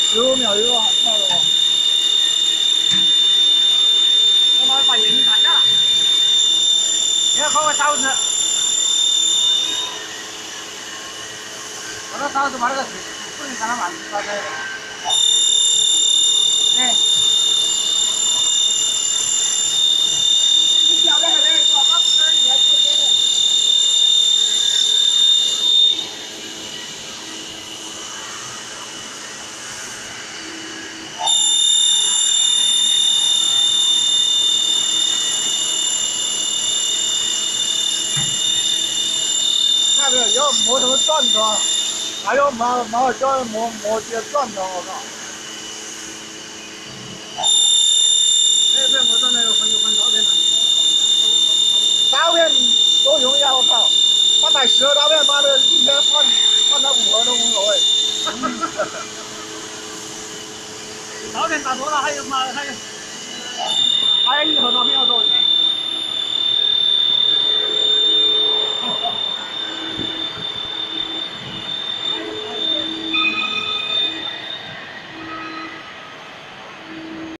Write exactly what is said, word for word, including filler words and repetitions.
十五秒就好快了哦。我马上把眼睛打下了。你看，快快烧子，把那烧子把那个水不能让它满烧开。哎。你表面还在搞，那不是你还做这个？ 看没有，要磨什么钻头啊？还有马马尔教磨磨些钻头，我靠！那边磨钻头有很有很照片的，刀片多容易啊！我靠，他买十盒刀片，妈的，一天换换他五盒都无所谓。刀片打多了，还有妈还有还有一盒刀片。